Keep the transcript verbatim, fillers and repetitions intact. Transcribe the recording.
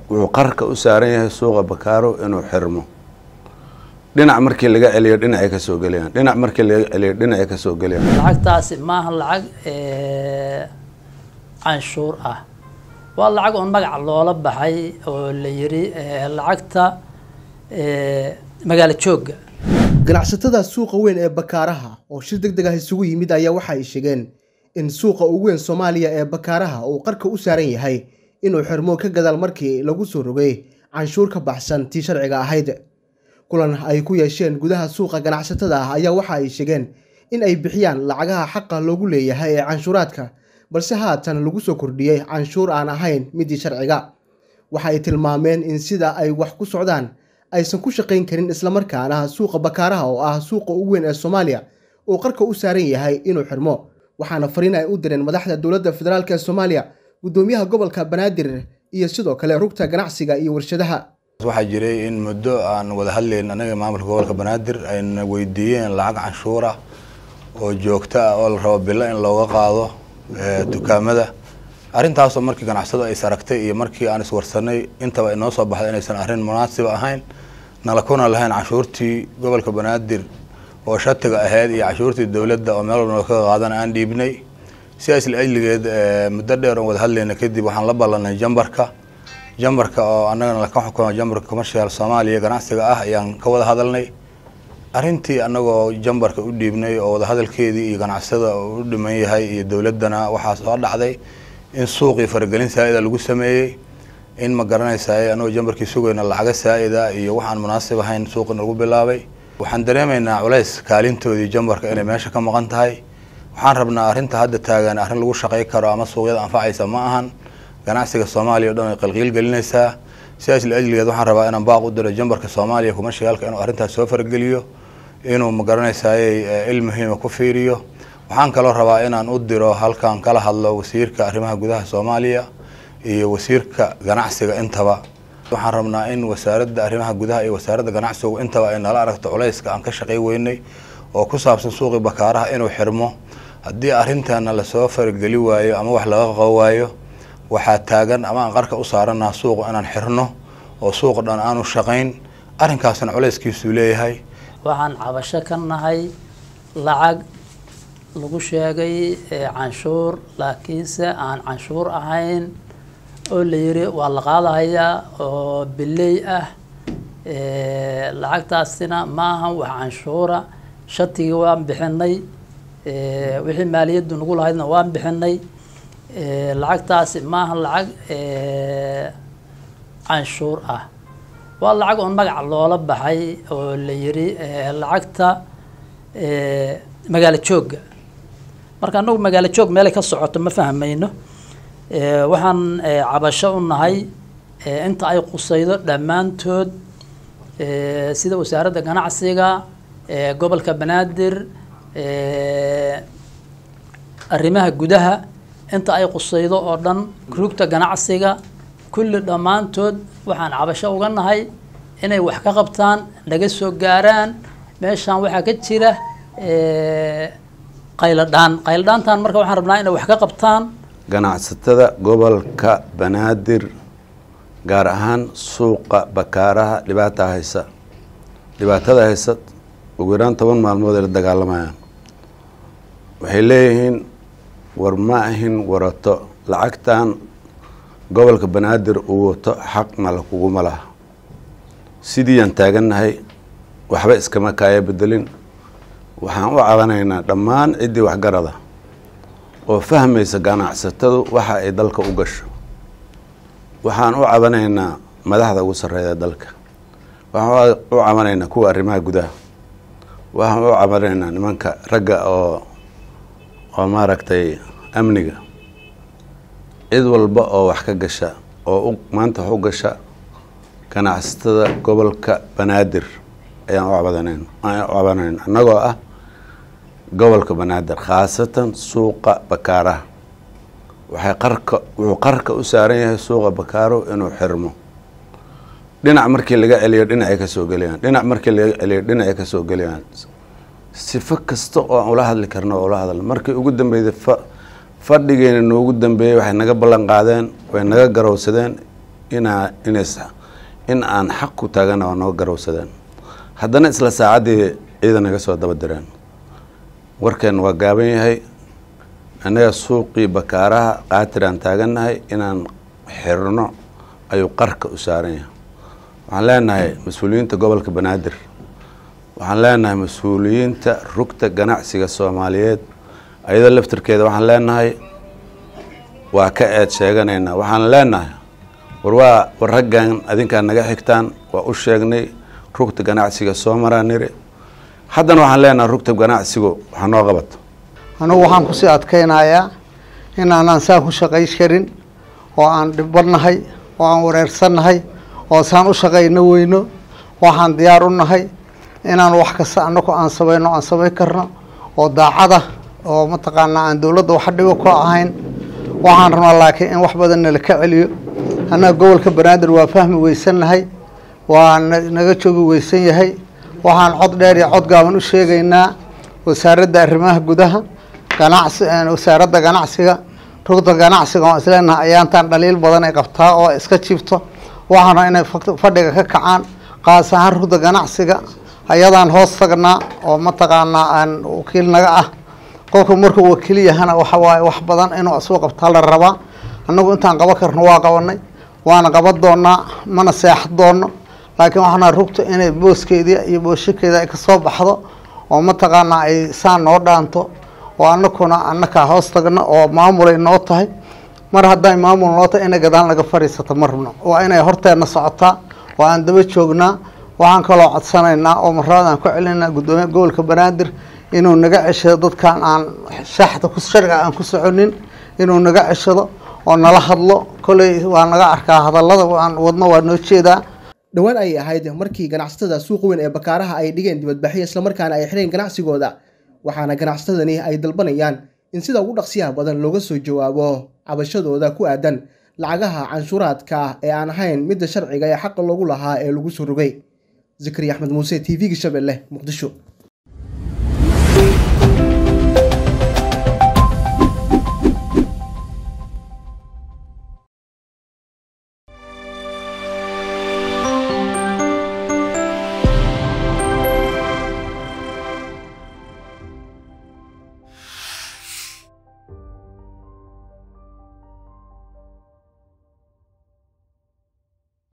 وقرك أسارين سوق بكارو إنه حرمه دينا مركي اللي قال لي دينا يكسو قليان دينا مركي اللي قال لي دينا يكسو قليان العق تاس ما هالعق عنشور أه والله عق أن مقع الله لب حي واللي يري العق تا مقالة شوق ganacsatada suuqa weyn ee Bakaaraha oo shir degdeg ah isugu yimid ayaa waxa ay sheegeen in suuqa ugu weyn Soomaaliya ee Bakaaraha uu qarka u saaran yahay inuu xirmo ka gadaal markii lagu soo rogay canshuur ka baxsan tii sharciga ahayd kulan ay ku yeesheen gudaha suuqa ganacsatada ah ayaa waxa ay sheegeen in ay bixiyaan lacagaha xaq loogu leeyahay ee canshuuraadka balse haatan lagu soo kordhiyay canshuur aan ahayn midii sharciga waxa ay tilmaameen in sida ay wax ku socdaan aysan ku shaqeyn karin isla markaana suuqa Bakaaraha oo ah suuqa ugu weyn ee Soomaaliya oo qarka u saaran yahay inuu xirmo waxaana fariin ay u direen madaxda dawladda federaalka Soomaaliya gudoomiyaha gobolka Banaadir iyo sidoo kale rugta ganacsiga iyo warshadaha waxa jiray in muddo aan wada hadleen anaga maamulka gobolka Banaadir ay weydiiyeen lacag canshuur ah oo joogto ah oo la rabo bilo in looga qaado dukaamada arrintaas oo markii ganacsado ay saragtay iyo markii aan is warsanay intaba inoo soo baxday inaysan arrin munaasib ahayn nala kuna lahayn canshuurtii gobolka Banaadir oo shatiga ahayd iyo canshuurtii dawladda oo meel walba ka qaadan aan dhiibnay siyaas la ajligeed muddo dheer oo wada hadlayna kadib waxaan la ballanay jambarka jambarka oo anagana la ka xukumo jambarka commercial Soomaaliya ganacsiga ah ayaan ka wada hadalnay arrintii anagoo jambarka u dhiibnay oo wada hadalkeedii iyo ganacsada u dhiman yahay iyo dawladdana waxa soo dhacday in suuqii faragelin saa'ida lagu sameeyay in ma garanaysaa anoo jambarkii sugayna lacag saa'ida iyo waxaan munaasib ahayn suuqna lagu bilaabay waxaan dareemaynaa culays kaalintoodii jambarka inay meesha ka maqan tahay waxaan rabnaa arrinta hadda taagan arrin lagu shaqeey karo ama suuqyada anfacaysa ma ahan ganacsiga Soomaaliya oo dhan ay qalqiil gelinaysaa siyaas la ajligeed waxaan rabaa inaan baaq u diro jambarka Soomaaliya kuma shaqaalka inuu arrintaas soo farageliyo inuu ma garanaysaa ilmuhiima ku fiiriyo waxaan kaloo rabaa inaan u diro halkaan kala hadlo wasiirka arrimaha gudaha Soomaaliya iyo wasiirka ganacsiga intaba waxaan rabnaa in wasaaradda arrimaha gudaha iyo wasaaradda ganacsiga intaba ay nala aragto culayska aan ka shaqeey weynay oo ku saabsan suuqa Bakaaraha inuu xirmo haddii arrintaana la soo farageli waayo ama wax laga qabo waayo waxa taagan ama aan qarka u saarnaa suuqa inaan xirno oo suuqa dhan aanu shaqeyn arrinkaasna culayskiisu leeyahay waxaan cabasho ka nahay lacag lagu sheegay canshuur laakiinse aan canshuur ahayn oo la yiri waa la qaadayaa oo bilay ah lacagtaasina ma aha wax canshuura shatiga waan bixinay wixii maaliyaddu nagu lahaydna waan bixinay lacagtaasi ma aha lacag canshuur ah waa lacag oo magac loola baxay oo la yiri lacagta magaalo jooga marka anagu magaalo joog meel ka socoto ma fahmayno ee waxaan cabasho u nahay inta ay qusaydo dhamaantood ee sida wasaaradda ganacsiga ee gobolka Banaadir ee arrimaha gudaha inta ay qusaydo oo dhan rugta ganacsiga kulli dhamaantood waxaan cabasho uga nahay inay wax ka qabtaan laga soo gaaraan meeshan waxa ka jira ee qayladaan qayladaan marka waxaan rabnaa inay wax ka qabtaan ganacsatada gobolka Banaadir gaar ahaan suuqa Bakaaraha dhibaato haysa dhibaatada haysa ugu yaraan toban maalmood ee dagaalamayaan waxay leeyihiin war ma ahin warato lacagtan gobolka Banaadir uu wato xaqna la kugu malaha sidii aan taaganahay waxba iskama kaaya bedelin waxaan u cabanaynaa dhammaan cidii wax garada oo fahmaysa ganacsatadu waxa ay dalka u gasho waxaan u cabanaynaa madaxda ugu sareeya dalka waxaan u cabanaynaa kuwa arrimaha gudaha waxaan u cabanaynaa nimanka ragga oo oo maaragtay amniga cid walba oo wax ka gasha oo maanta wax u gasha ganacsatada gobolka Banaadir ayaan u cabanaynaa ayaan u cabanaynaa anagoo ah gobolka Banaadir khaasatan suuqa Bakaaraha waxay qarka wuxuu qarka u saaran yahay suuqa Bakaaro inuu xirmo dhinac markii laga celiyo dhinac ka soo galayaan dhinac markii laga celiyo dhinac ka soo galayaan sifa kasta oo ula hadli karno oo ula hadal markii ugu dambeeyay fadhigeena noogu dambeeyay waxay naga ballan qaadeen way naga garowsadeen ina inays in aan xaq ku taagana oo noo garowsadeen haddana isla saacadii ciidan naga soo daba direen warkeen waa gaaban yahay anaga suuqii bakaaraha qaatiraan taagannahay inaan xirno ayuu qarka u saaran yahay waxaan leenahay mas-uuliyiinta gobolka banaadir waxaan leenahay mas-uuliyiinta rugta ganacsiga soomaaliyeed ayada laftirkeeda waxaan leenahay waa ka eed sheeganaynaa waxaan leenahay war waa war raggan adinkaan naga xigtaan waa u sheegnay rugta ganacsiga soo maraa niri haddana waxaan leenahay rugta ganacsigu waxaa noo qabato anugu waxaan kusii adkaynayaa in aanaan saan ku shaqay karin oo aan dhibanahay oo aan wareersannahay oo saan u shaqayno weyno waxaan diyaar u nahay inaan wax kasta anagu aan samayno aan samayn karno oo daacada oo mataqaanaa aan dowladda wax dhibo ku ahayn waxaan rabnaa laakiin in wax badan nala ka celiyo annaga gobolka banaadir waa fahmi weysannahay waa naga joogi weysan yahay waxaan cod dheer iyo cod gaaban u sheegaynaa wasaaradda arrimaha gudaha ganacsi wasaaradda ganacsiga rugta ganacsiga oo isleenahay ayaantaan dhaliil badan ay qabtaa oo iska jiifto waxaana inay fadhiga ka kacaan qaas ahaan rugta ganacsiga ayadaan hoos tagnaa oo mataqaanaa aan wakiil naga ah qofka markuu wakiil yahana waxa waaye wax badan inuu isoo qabtaa la rabaa annagu intaan qaban karno waa qabanay waana qaban doonaa mana seexad doono laakiin waxaana rugta inay booskeeda iyo booshikeeda ay kasoo baxdo oo mataqaanaa ay saan noo dhaanto oo annakuna annakaa hoos tagno oo maamulay noo tahay mar hadday maamul noo tahay inay gadaan laga fadhiisato ma rabno waa inay horteena socotaa oo aan daba joognaa waxaan kaloo codsanaynaa oo marlabaad aan ku celinaa guddoomiya gobolka banaadir inuu naga ceshado dadkan aan shaaxda ku sharciga aan ku soconin inuu naga ceshado oo nala hadlo koley waa naga arkaa hadallada aan wadno waa noo jeedaa dhowaan ayay ahayd markii ganacsatada suuqa weyn ee bakaaraha ay dhigeen dibadbaxyo islamarkaana ay xireen ganacsigooda waxaana ganacsatadani ay dalbanayaan in sida ugu dhaqsiyaha badan looga soo jawaabo cabashadooda ku aadan lacagaha canshuuraadka ee aan ahayn midda sharciga ee xaqa loogu lahaa ee lagu soo rogay zakariya axmed muuse t v-ga Shabeelle Muqdisho.